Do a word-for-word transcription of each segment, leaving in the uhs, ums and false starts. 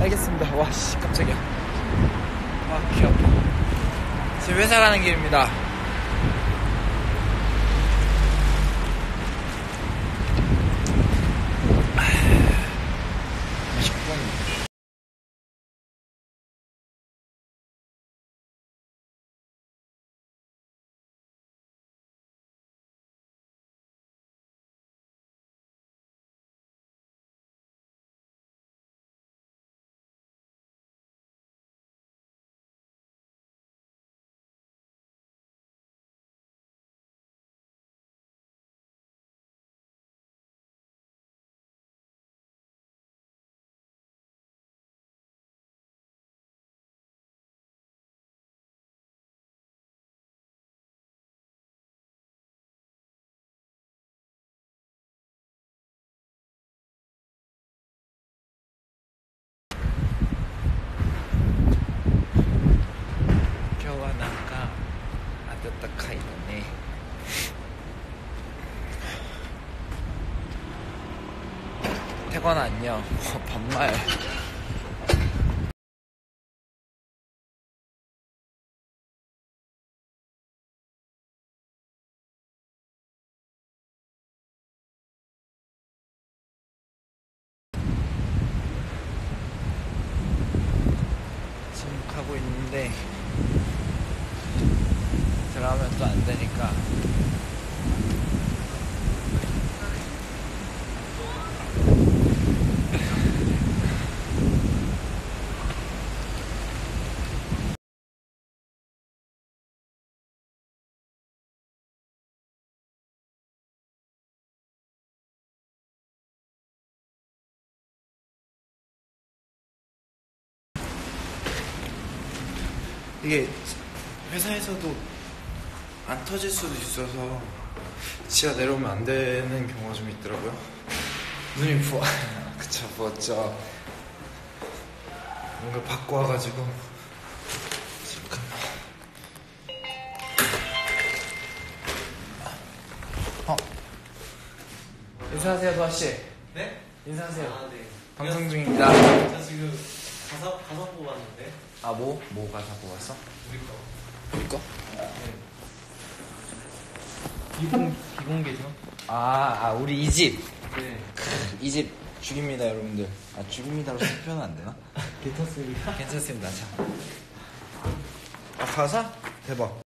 알겠습니다. 와씨 깜짝이야. 아 귀 아파. 지금 회사 가는 길입니다. 십 분. 태건 안녕. 어, 반말. 지금 가고 있는데 들어가면 또 안 되니까 이게 회사에서도 안 터질 수도 있어서 지하 내려오면 안 되는 경우가 좀 있더라고요. 눈이 부어. 그쵸, 부었죠. 뭔가 받고 와가지고. 잠깐만. 어. 인사하세요, 도아씨. 네? 인사하세요. 아, 네. 방송 중입니다. 저 지금 가사, 가사 뽑았는데. 아, 뭐? 뭐 가사 뽑았어? 우리 거. 우리 거? 네. 비공, 비공개죠? 아, 아, 우리 이 집. 네. 이 집 죽입니다, 여러분들. 아, 죽입니다로 표현 안 되나? 괜찮습니까? 괜찮습니다. 자. 아, 가사? 대박.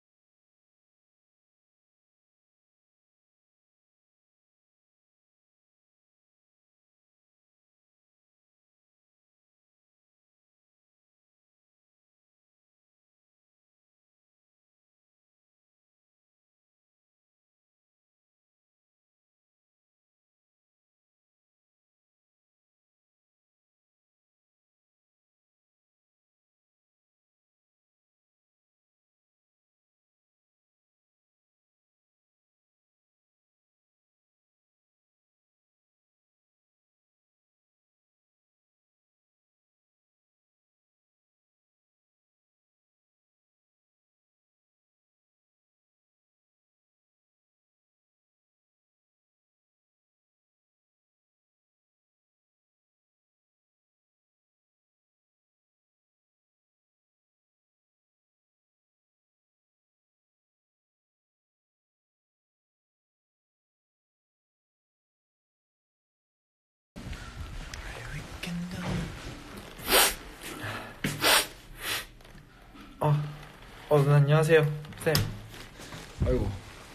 어, 어, 네, 안녕하세요, 쌤. 아이고.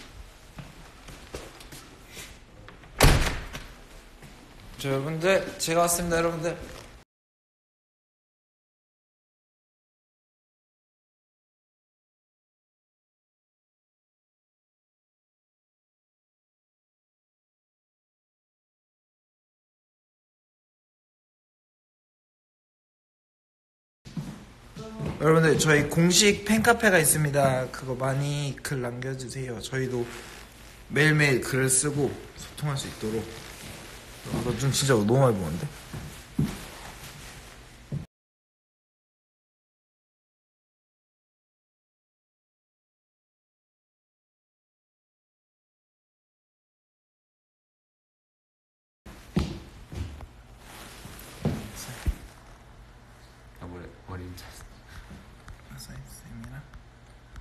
저 여러분들, 제가 왔습니다, 여러분들. 여러분들 저희 공식 팬카페가 있습니다. 그거 많이 글 남겨주세요. 저희도 매일매일 글을 쓰고 소통할 수 있도록. 너 눈 진짜 너무 많이 보는데?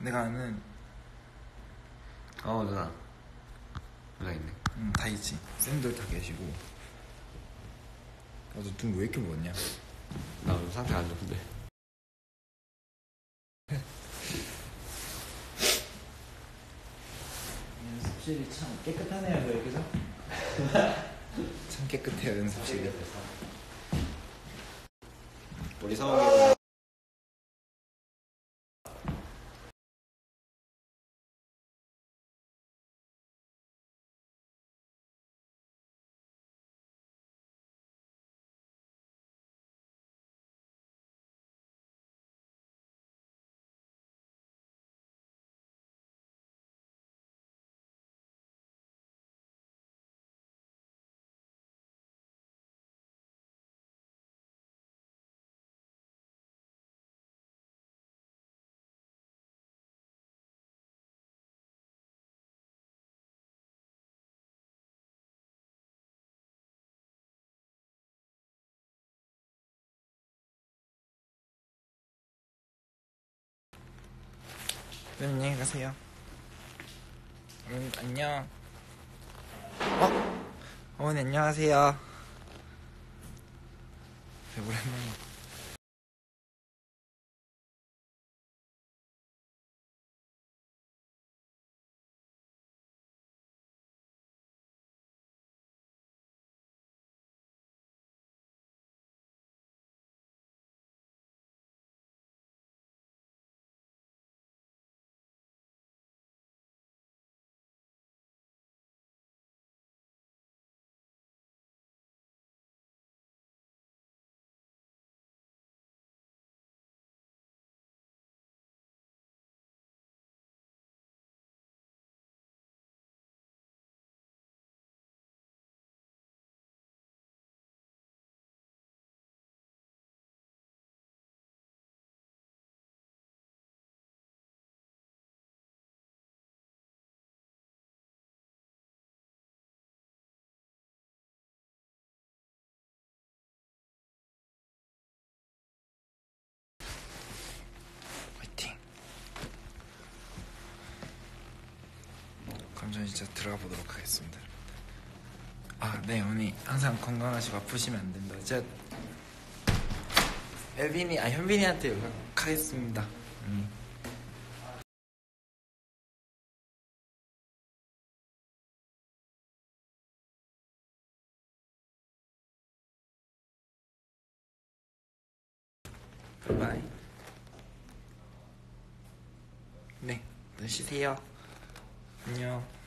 내가 아는 어 누나 누나 있네. 음, 다 있지. 쌤들 다 계시고. 아, 너 눈 왜 이렇게 부었냐? 나 오늘 상태 안 좋은데. 연습실이 참 깨끗하네요, 여기, 그죠? 참 깨끗해요, 연습실이. 우리 성욱이 네, 안녕히 가세요. 음, 안녕. 어? 어머니 안녕하세요. 네, 오랜만에. 화이팅. 그럼 저는 진짜 들어가 보도록 하겠습니다. 아, 네, 어머니 항상 건강하시고 아프시면 안 된다. 제가 엘빈이, 아 현빈이한테 연락하겠습니다. 음. 바이. 네, 또 쉬세요. 안녕.